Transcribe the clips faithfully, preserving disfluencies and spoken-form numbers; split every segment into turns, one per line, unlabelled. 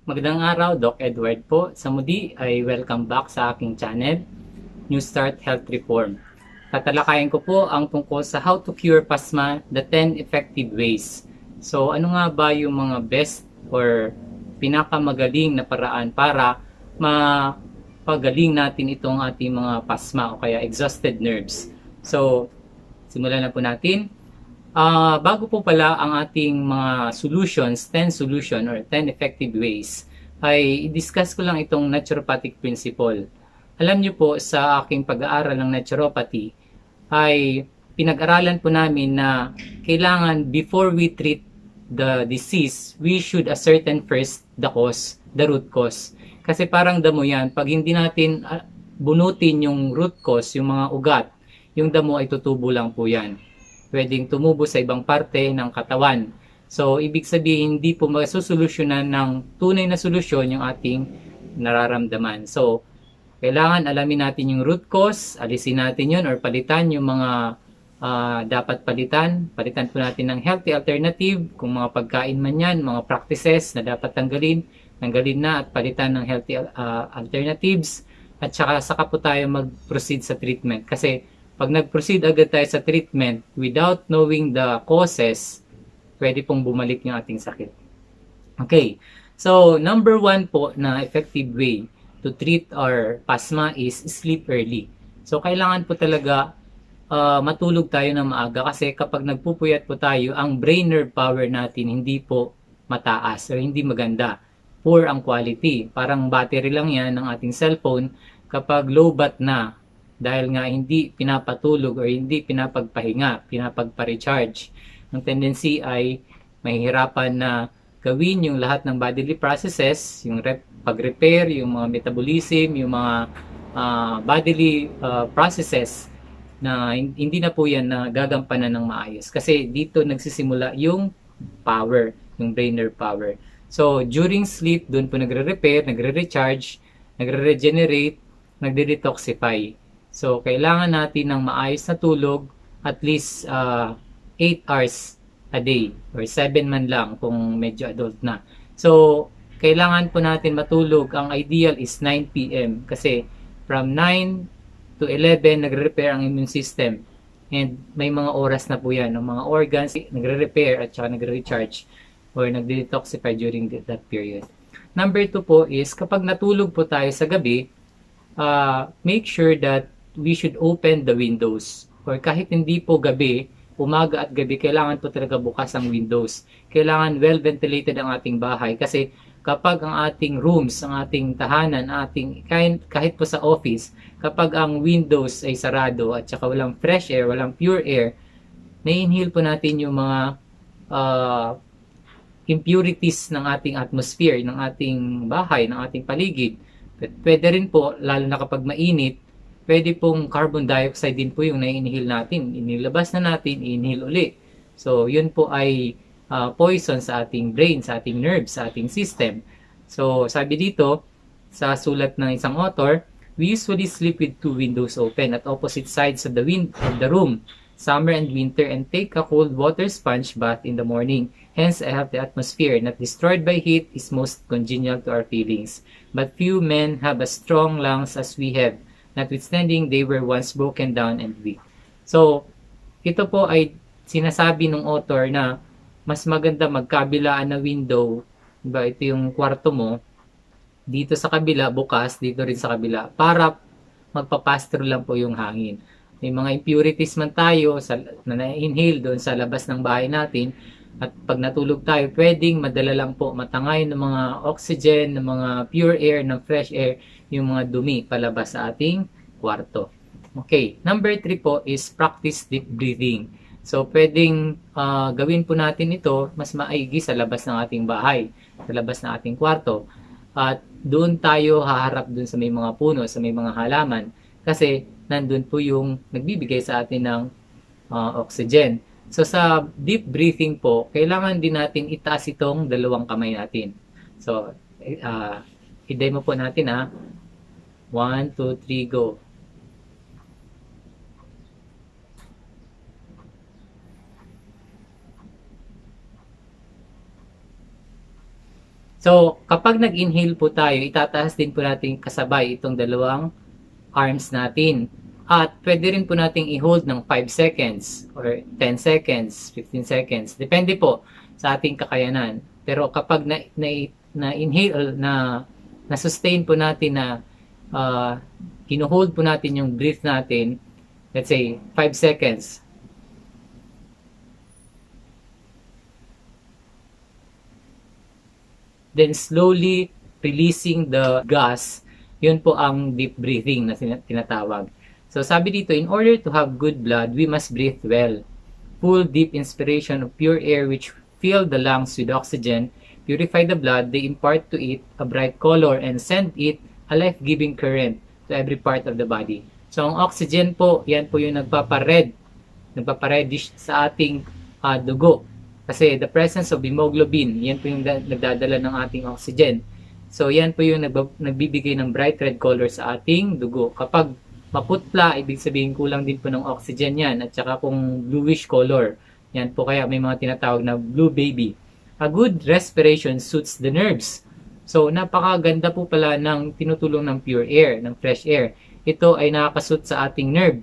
Magandang araw, Doc Edward po. Sa muli ay welcome back sa aking channel, New Start Health Reform. Tatalakayin ko po ang tungkol sa how to cure pasma, the ten effective ways. So ano nga ba yung mga best or pinakamagaling na paraan para mapagaling natin itong ating mga pasma o kaya exhausted nerves. So simulan na po natin. Uh, bago po pala ang ating mga solutions, ten solution or ten effective ways, ay i-discuss ko lang itong naturopathic principle. Alam niyo po, sa aking pag-aaral ng naturopathy, ay pinag-aralan po namin na kailangan before we treat the disease, we should ascertain first the cause, the root cause. Kasi parang damo yan, pag hindi natin bunutin yung root cause, yung mga ugat, yung damo ay tutubo lang po yan. Pwedeng tumubo sa ibang parte ng katawan. So, ibig sabihin, hindi po masusolusyonan ng tunay na solusyon yung ating nararamdaman. So, kailangan alamin natin yung root cause, alisin natin yun or palitan yung mga uh, dapat palitan. Palitan po natin ng healthy alternative, kung mga pagkain man yan, mga practices na dapat tanggalin, tanggalin na at palitan ng healthy uh, alternatives. At saka saka po tayo mag-proceed sa treatment. Kasi pag nag-proceed agad tayo sa treatment without knowing the causes, pwede pong bumalik yung ating sakit. Okay, so number one po na effective way to treat our pasma is sleep early. So kailangan po talaga uh, matulog tayo ng maaga kasi kapag nagpupuyat po tayo, ang brain nerve power natin hindi po mataas o hindi maganda. Poor ang quality. Parang battery lang yan ng ating cellphone kapag low bat na. Dahil nga hindi pinapatulog or hindi pinapagpahinga, pinapagpa-recharge. Ang tendency ay mahihirapan na gawin yung lahat ng bodily processes, yung pag-repair, yung mga metabolism, yung mga uh, bodily uh, processes na hindi na po yan na gagampanan ng maayos. Kasi dito nagsisimula yung power, yung brain nerve power. So, during sleep, doon po nagre-repair, nagre-recharge, nagre-regenerate, nagde-detoxify. So, kailangan natin ng maayos na tulog at least uh, eight hours a day or seven man lang kung medyo adult na. So, kailangan po natin matulog. Ang ideal is nine p m kasi from nine to eleven nagre-repair ang immune system. And may mga oras na po yan. Ang mga organs nagre-repair at saka nagre-recharge or nagde-detoxify during that period. Number two po is kapag natulog po tayo sa gabi, uh, make sure that we should open the windows. Or kahit hindi po gabi, umaga at gabi, kailangan po talaga bukas ang windows. Kailangan well-ventilated ang ating bahay. Kasi kapag ang ating rooms, ang ating tahanan, ating, kahit, kahit po sa office, kapag ang windows ay sarado at saka walang fresh air, walang pure air, na-inhale po natin yung mga uh, impurities ng ating atmosphere, ng ating bahay, ng ating paligid. Pwede rin po, lalo na kapag mainit, pwede pong carbon dioxide din po yung na-inhale natin. Inilabas na natin, inhale uli. So, yun po ay uh, poison sa ating brain, sa ating nerves, sa ating system. So, sabi dito, sa sulat ng isang author, we usually sleep with two windows open at opposite sides of the, wind of the room, summer and winter, and take a cold water sponge bath in the morning. Hence, I have the atmosphere not destroyed by heat is most congenial to our feelings. But few men have as strong lungs as we have, notwithstanding they were once broken down and weak. So, ito po ay sinasabi ng author na mas maganda magkabilaan na window. Diba, ito yung kwarto mo, dito sa kabila, bukas, dito rin sa kabila, para magpapass through lang po yung hangin. May mga impurities man tayo sa, na na-inhale doon sa labas ng bahay natin, at pag natulog tayo, pwedeng madala lang po matangay ng mga oxygen, ng mga pure air, ng fresh air, yung mga dumi palabas sa ating kwarto. Okay, number three po is practice deep breathing. So, pwedeng uh, gawin po natin ito mas maigi sa labas ng ating bahay, sa labas ng ating kwarto. At doon tayo haharap doon sa may mga puno, sa may mga halaman. Kasi nandun po yung nagbibigay sa atin ng uh, oxygen. So, sa deep breathing po, kailangan din natin itaas itong dalawang kamay natin. So, uh, i-demo po natin ha. one, two, three, go. So, kapag nag-inhale po tayo, itataas din po natin kasabay itong dalawang arms natin. At pwede rin po nating i-hold ng five seconds or ten seconds, fifteen seconds. Depende po sa ating kakayanan. Pero kapag na, na, na inhale, na, na sustain po natin na uh, kino-hold po natin yung breath natin, let's say five seconds. Then slowly releasing the gas, yun po ang deep breathing na tinatawag. So sabi dito, in order to have good blood, we must breathe well. Full deep inspiration of pure air which fill the lungs with oxygen, purify the blood, they impart to it a bright color and send it a life-giving current to every part of the body. So ang oxygen po, yan po yung nagpapared, nagpaparedish sa ating uh, dugo. Kasi the presence of hemoglobin, yan po yung nagdadala ng ating oxygen. So yan po yung nagbibigay ng bright red color sa ating dugo. Kapag maputla, ibig sabihin kulang din po ng oxygen yan. At saka kung bluish color, yan po kaya may mga tinatawag na blue baby. A good respiration suits the nerves. So napakaganda po pala ng tinutulong ng pure air, ng fresh air. Ito ay nakakasuit sa ating nerve.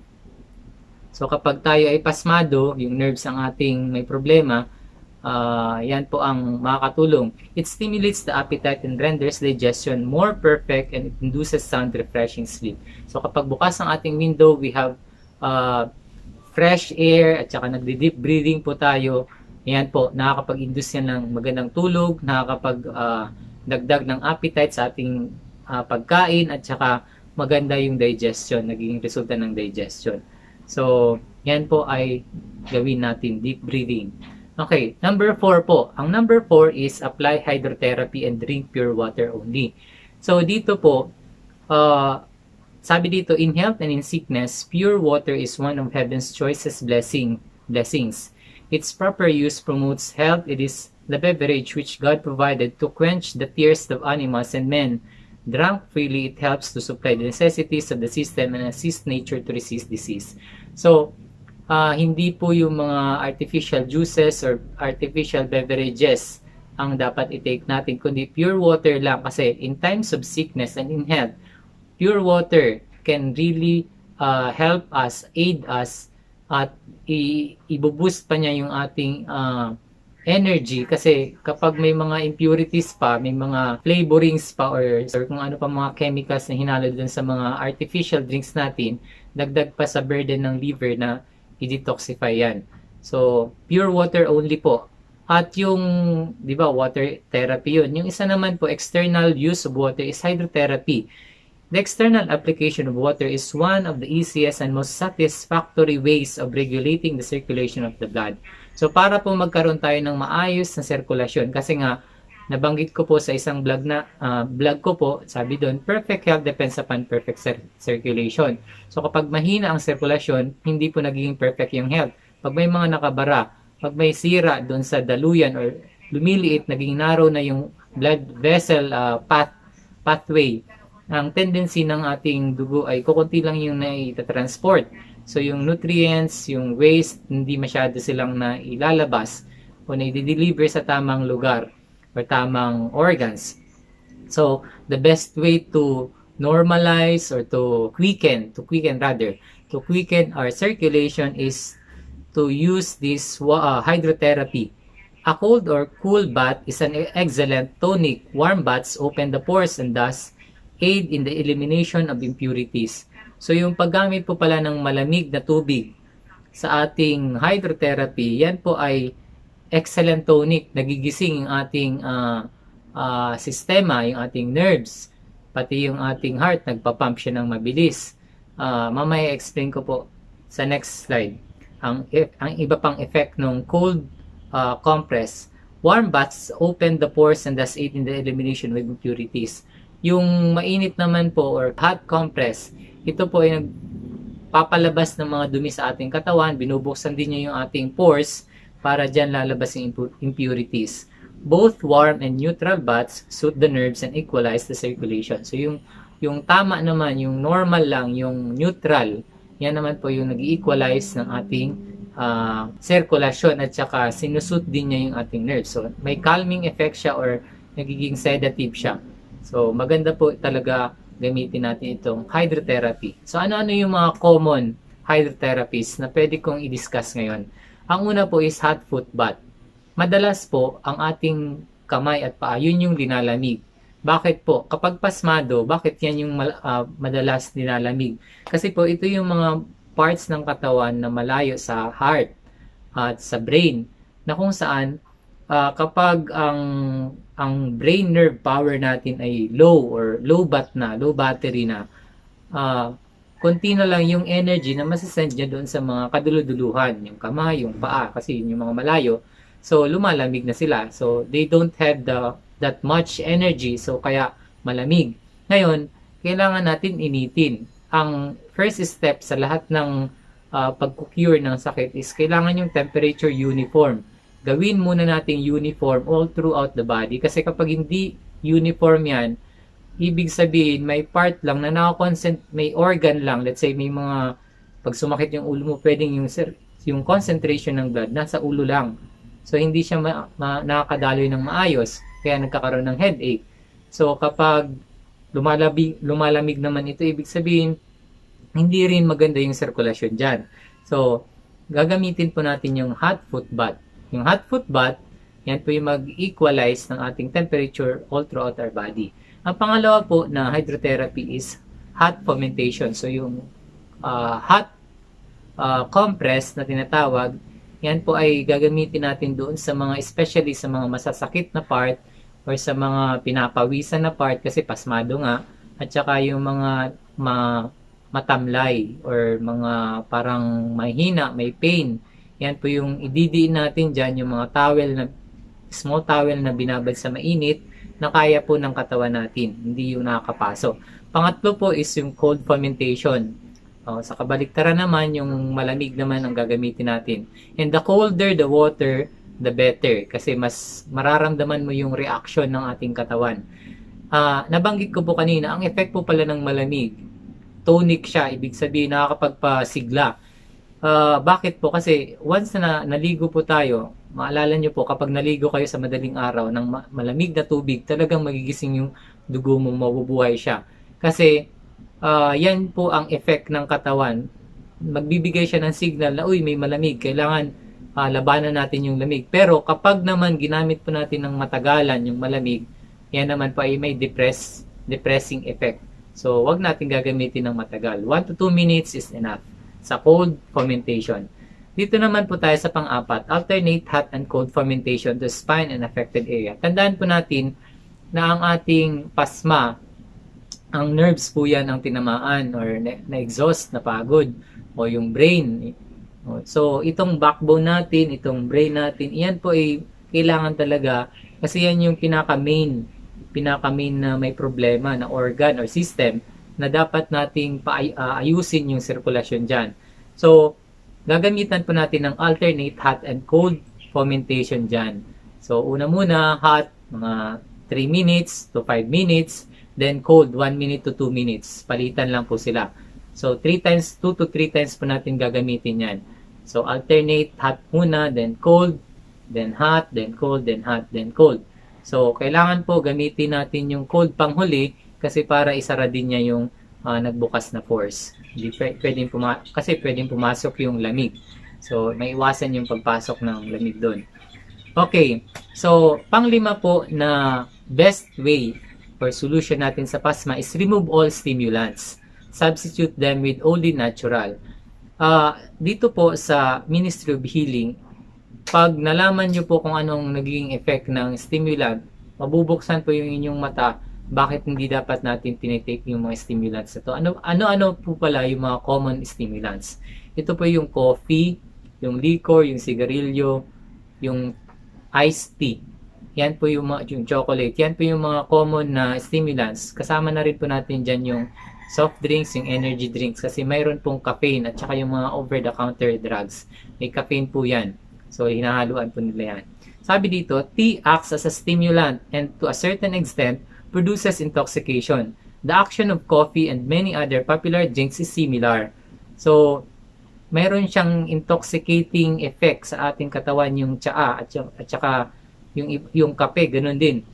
So kapag tayo ay pasmado, yung nerves ang ating may problema, Uh, yan po ang makakatulong. It stimulates the appetite and renders digestion more perfect and it induces sound, refreshing sleep. So kapag bukas ang ating window, we have uh, fresh air at saka nagdi-deep breathing po tayo. Yan po, nakakapag-induce yan ng magandang tulog, nakakapag uh, dagdag ng appetite sa ating uh, pagkain at saka maganda yung digestion, naging resulta ng digestion. So yan po ay gawin natin, deep breathing. Okay, number four po. Ang number four is apply hydrotherapy and drink pure water only. So dito po, uh, sabi dito, in health and in sickness, pure water is one of heaven's choicest blessing, blessings. Its proper use promotes health. It is the beverage which God provided to quench the thirst of animals and men. Drunk freely, it helps to supply the necessities of the system and assist nature to resist disease. So, Uh, hindi po yung mga artificial juices or artificial beverages ang dapat i-take natin, kundi pure water lang. Kasi in times of sickness and in health, pure water can really uh, help us, aid us, at i-boost pa niya yung ating uh, energy. Kasi kapag may mga impurities pa, may mga flavorings pa, or, or kung ano pa mga chemicals na hinalo dun sa mga artificial drinks natin, dagdag pa sa burden ng liver na i-detoxify yan. So, pure water only po. At yung, di ba, water therapy yun. Yung isa naman po, external use of water is hydrotherapy. The external application of water is one of the easiest and most satisfactory ways of regulating the circulation of the blood. So, para po magkaroon tayo ng maayos na sirkulasyon, kasi nga, nabanggit ko po sa isang vlog na uh, vlog ko po, sabi doon, perfect health depends upon perfect cir circulation. So kapag mahina ang sirkulasyon, hindi po nagiging perfect yung health. Pag may mga nakabara, pag may sira doon sa daluyan or lumiliit, naging narrow na yung blood vessel uh, path pathway, ang tendency ng ating dugo ay kukunti lang yung nai-transport. So yung nutrients, yung waste, hindi masyado silang nailalabas o nai-deliver sa tamang lugar or tamang organs. So, the best way to normalize or to quicken, to quicken rather, to quicken our circulation is to use this uh, hydrotherapy. A cold or cool bath is an excellent tonic. Warm baths open the pores and thus aid in the elimination of impurities. So, yung paggamit po pala ng malamig na tubig sa ating hydrotherapy, yan po ay excellent tonic, nagigising yung ating uh, uh, sistema, yung ating nerves, pati yung ating heart, nagpapump siya ng mabilis. Uh, mamaya explain ko po sa next slide ang, ang iba pang effect ng cold uh, compress. Warm baths open the pores and thus aid in the elimination of impurities. Yung mainit naman po or hot compress, ito po ay nagpapalabas ng mga dumi sa ating katawan, binubuksan din niya yung ating pores para dyan lalabas yung impurities. Both warm and neutral baths suit the nerves and equalize the circulation. So yung, yung tama naman, yung normal lang, yung neutral, yan naman po yung nag-equalize ng ating uh, circulation at saka sinusut din niya yung ating nerves. So may calming effect siya or nagiging sedative siya. So, maganda po talaga gamitin natin itong hydrotherapy. So, ano-ano yung mga common hydrotherapies na pwede kong i-discuss ngayon? Ang una po is hot foot bath. Madalas po, ang ating kamay at paa, yun yung linalamig. Bakit po? Kapag pasmado, bakit yan yung uh, madalas nilalamig? Kasi po, ito yung mga parts ng katawan na malayo sa heart at sa brain, na kung saan uh, kapag ang ang brain nerve power natin ay low or low bat na, low battery na, uh, konti na lang yung energy na masasend niya doon sa mga kaduluduluhan, yung kamay, yung paa, kasi yun yung mga malayo. So, lumalamig na sila. So, they don't have the that much energy. So, kaya malamig. Ngayon, kailangan natin initin. Ang first step sa lahat ng uh, pag-cure ng sakit is kailangan yung temperature uniform. Gawin muna nating uniform all throughout the body. Kasi kapag hindi uniform yan, ibig sabihin may part lang na nakakoncentrate, may organ lang. Let's say may mga, pag sumakit yung ulo mo, pwedeng yung, yung concentration ng blood nasa ulo lang. So, hindi siya ma- ma- nakakadaloy ng maayos. Kaya nagkakaroon ng headache. So, kapag lumalamig, lumalamig naman ito, ibig sabihin, hindi rin maganda yung sirkulasyon dyan. So, gagamitin po natin yung hot foot bath. Yung hot foot bath, yan po yung mag-equalize ng ating temperature all throughout our body. Ang pangalawa po na hydrotherapy is hot fomentation. So, yung uh, hot uh, compress na tinatawag, yan po ay gagamitin natin doon sa mga, especially sa mga masasakit na part or sa mga pinapawisan na part kasi pasmado nga, at saka yung mga ma, matamlay or mga parang mahina, may pain. Yan po yung ididiin natin dyan, yung mga towel na, small towel na binabad sa mainit na kaya po ng katawan natin, hindi yung nakakapaso. Pangatlo po is yung cold fomentation. Oh, sa kabaliktaran naman, yung malamig naman ang gagamitin natin. And the colder the water, the better. Kasi mas mararamdaman mo yung reaction ng ating katawan. Uh, nabanggit ko po kanina, ang effect po pala ng malamig, tonic siya, ibig sabihin nakakapagpasigla. Uh, bakit po? Kasi once na naligo po tayo, maalala nyo po, kapag naligo kayo sa madaling araw ng malamig na tubig, talagang magigising yung dugo mo, mabubuhay siya. Kasi Uh, yan po ang effect ng katawan. Magbibigay siya ng signal na, uy, may malamig. Kailangan uh, labanan natin yung lamig. Pero kapag naman ginamit po natin ng matagalan yung malamig, yan naman po ay may depress, depressing effect. So, wag natin gagamitin ng matagal. one to two minutes is enough sa cold fomentation. Dito naman po tayo sa pang-apat. Alternate hot and cold fomentation to spine and affected area. Tandaan po natin na ang ating pasma, ang nerves po yan ang tinamaan or na-exhaust, na pagod, o yung brain. So, itong backbone natin, itong brain natin, yan po ay kailangan talaga kasi yan yung pinaka-main, pinaka-main na may problema na organ or system na dapat nating paayusin yung sirkulasyon dyan. So, gagamitan po natin ng alternate hot and cold fomentation dyan. So, una muna, hot, mga three minutes to five minutes, then cold, one minute to two minutes. Palitan lang po sila. So, three times, two to three times po natin gagamitin yan. So, alternate, hot muna, then cold, then hot, then cold, then hot, then cold. So, kailangan po gamitin natin yung cold panghuli kasi para isara din niya yung uh, nagbukas na pores. Hindi pwedeng puma- kasi pwedeng pumasok yung lamig. So, may iwasan yung pagpasok ng lamig doon. Okay. So, panglima po na best way or solution natin sa pasma is remove all stimulants. Substitute them with only natural. Uh, dito po sa Ministry of Healing, pag nalaman nyo po kung anong naging effect ng stimulant, mabubuksan po yung inyong mata bakit hindi dapat natin tinitake yung mga stimulants na to. Ano, ano-ano po pala yung mga common stimulants? Ito po yung coffee, yung liquor, yung sigarilyo, yung iced tea. Yan po yung, mga, yung chocolate. Yan po yung mga common na stimulants. Kasama na rin po natin dyan yung soft drinks, yung energy drinks. Kasi mayroon pong caffeine at saka yung mga over-the-counter drugs. May caffeine po yan. So, hinahaluan po nila yan. Sabi dito, tea acts as a stimulant and to a certain extent, produces intoxication. The action of coffee and many other popular drinks is similar. So, mayroon siyang intoxicating effect sa ating katawan yung tsaa at, at saka yung, yung kape, ganun din.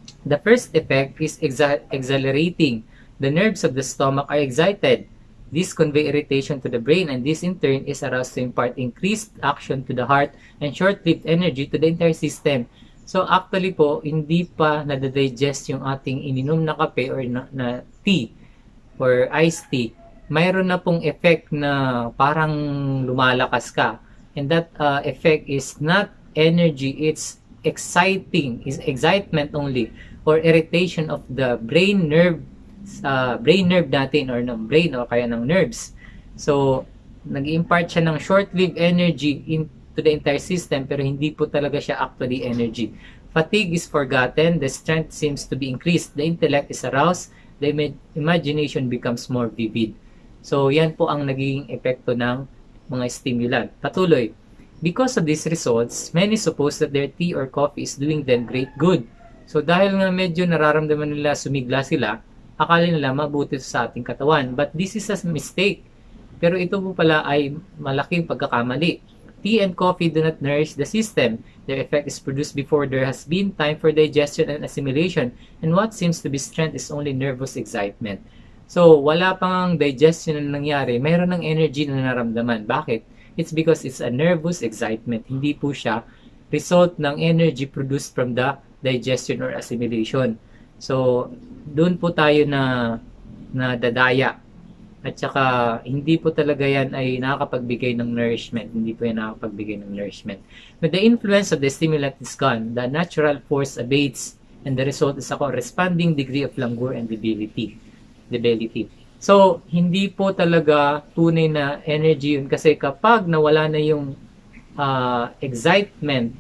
The first effect is exa exhilarating. The nerves of the stomach are excited. This convey irritation to the brain, and this in turn is aroused to impart increased action to the heart and short-lived energy to the entire system. So actually po, hindi pa nadadigest yung ating ininom na kape or na, na tea or iced tea. Mayroon na pong effect na parang lumalakas ka. And that uh, effect is not energy, it's exciting, is excitement only or irritation of the brain nerve, uh, brain nerve natin or ng brain o kaya ng nerves. So, nag-impart siya ng short-lived energy into the entire system pero hindi po talaga siya actually energy. Fatigue is forgotten, the strength seems to be increased, the intellect is aroused, the imagination becomes more vivid. So, yan po ang nagiging epekto ng mga stimulant. Patuloy. Because of these results, many suppose that their tea or coffee is doing them great good. So, dahil nga medyo nararamdaman nila sumigla sila, akala nila mabuti sa ating katawan. But this is a mistake. Pero ito po pala ay malaking pagkakamali. Tea and coffee do not nourish the system. Their effect is produced before there has been time for digestion and assimilation. And what seems to be strength is only nervous excitement. So, wala pang digestion na nangyari, mayroon ng energy na naramdaman. Bakit? It's because it's a nervous excitement. Hindi po siya result ng energy produced from the digestion or assimilation. So, doon po tayo na, na dadaya. At saka, hindi po talaga yan ay nakakapagbigay ng nourishment. Hindi po yan nakakapagbigay ng nourishment. When the influence of the stimulant is gone, the natural force abates and the result is a corresponding degree of languor and debility. debility. So, hindi po talaga tunay na energy yun kasi kapag nawala na yung uh, excitement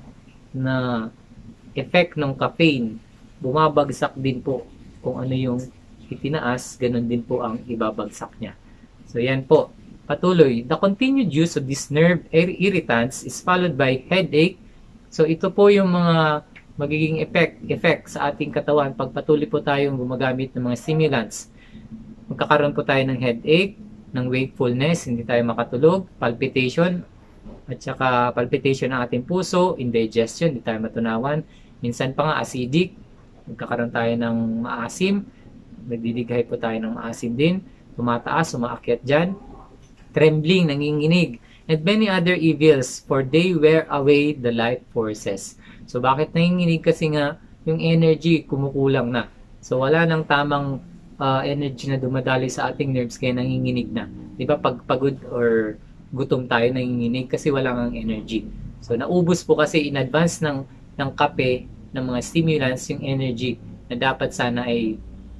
na effect ng caffeine, bumabagsak din po kung ano yung itinaas, ganun din po ang ibabagsak niya. So, yan po. Patuloy. The continued use of these nerve irritants is followed by headache. So, ito po yung mga magiging effect, effect sa ating katawan pag patuloy po tayong gumagamit ng mga stimulants. Magkakaroon po tayo ng headache, ng wakefulness, hindi tayo makatulog, palpitation, at saka palpitation ng ating puso, indigestion, hindi tayo matunawan. Minsan pa nga acidic, magkakaroon tayo ng maasim, nagdidighay po tayo ng maasim din, tumataas, umaakyat dyan, trembling, nanginginig, and many other evils, for they wear away the life forces. So bakit nanginginig? Kasi nga, yung energy kumukulang na. So wala nang tamang Uh, energy na dumadali sa ating nerves kaya nanginginig na. Di ba pag pagod or gutom tayo nanginginig kasi wala nang energy. So naubos po kasi in advance ng ng kape, ng mga stimulants yung energy na dapat sana ay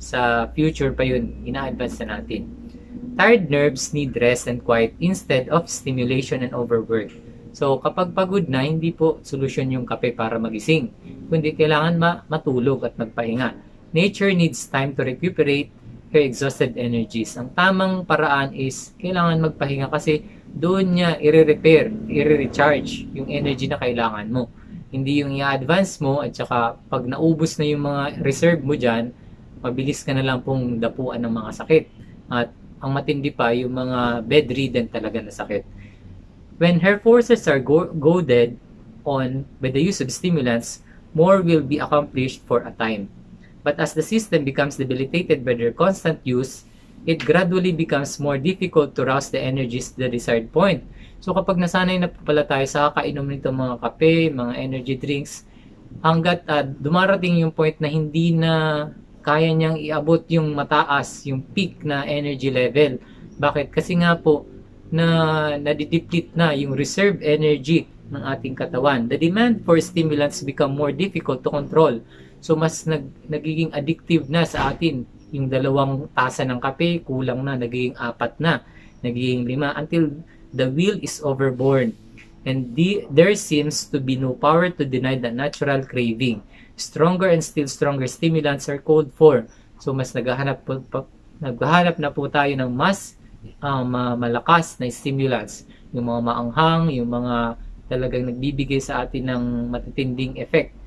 sa future pa yun, ina-advance na natin. Tired nerves need rest and quiet instead of stimulation and overwork. So kapag pagod na, hindi po solusyon yung kape para magising, kundi kailangan ma matulog at magpahinga. Nature needs time to recuperate her exhausted energies. Ang tamang paraan is kailangan magpahinga kasi doon niya i-repair, i-recharge yung energy na kailangan mo. Hindi yung i-advance mo at saka pag naubos na yung mga reserve mo dyan, mabilis ka na lang pong dapuan ng mga sakit. At ang matindi pa, yung mga bedridden talaga na sakit. When her forces are go goaded on by the use of stimulants, more will be accomplished for a time. But as the system becomes debilitated by their constant use, it gradually becomes more difficult to rouse the energies to the desired point. So kapag nasanay na po pala tayo sa kakainom nito mga kape, mga energy drinks, hanggat uh, dumarating yung point na hindi na kaya niyang iabot yung mataas, yung peak na energy level. Bakit? Kasi nga po, na nadideplete na yung reserve energy ng ating katawan. The demand for stimulants become more difficult to control. So, mas nag, nagiging addictive na sa atin. Yung dalawang tasa ng kape, kulang na, nagiging apat na, nagiging lima, until the will is overborne. And the, there seems to be no power to deny the natural craving. Stronger and still stronger stimulants are called for. So, mas naghahanap po, pa, naghahanap na po tayo ng mas um, uh, malakas na stimulants. Yung mga maanghang, yung mga talagang nagbibigay sa atin ng matitinding effect.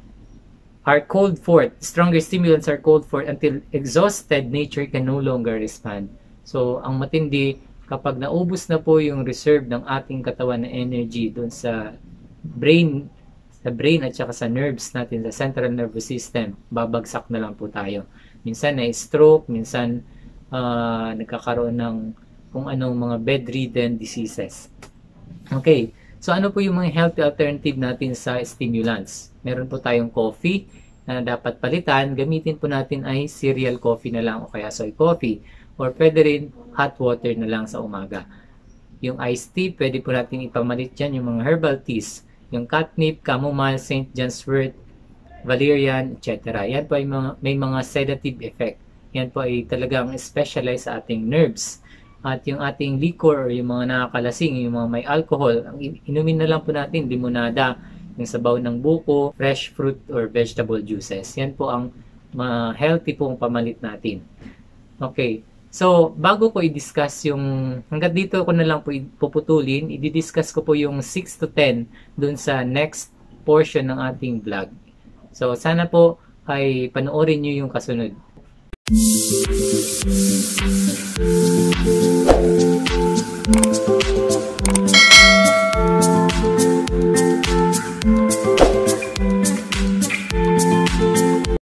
Are called forth. Stronger stimulants are called forth until exhausted nature can no longer respond. So, ang matindi, kapag naubos na po yung reserve ng ating katawan na energy doon sa brain sa brain at saka sa nerves natin, sa central nervous system, babagsak na lang po tayo. Minsan na stroke, minsan uh, nagkakaroon ng kung anong mga bedridden diseases. Okay, so ano po yung mga healthy alternative natin sa stimulants? Meron po tayong coffee na dapat palitan. Gamitin po natin ay cereal coffee na lang o kaya soy coffee. Or pwede rin hot water na lang sa umaga. Yung iced tea, pwede po natin ipamalit dyan yung mga herbal teas. Yung catnip, chamomile, Saint John's wort, valerian, et cetera. Yan po ay mga, may mga sedative effect. Yan po ay talagang specialized sa ating nerves. At yung ating liquor or yung mga nakakalasing, yung mga may alcohol, ang inumin na lang po natin, limonada, yung sabaw ng buko, fresh fruit or vegetable juices. Yan po ang uh, healthy pong pamalit natin. Okay. So, bago ko i-discuss yung, hanggang dito ko na lang po puputulin, i-discuss ko po yung six to ten dun sa next portion ng ating vlog. So, sana po ay panoorin nyo yung kasunod. Thank you.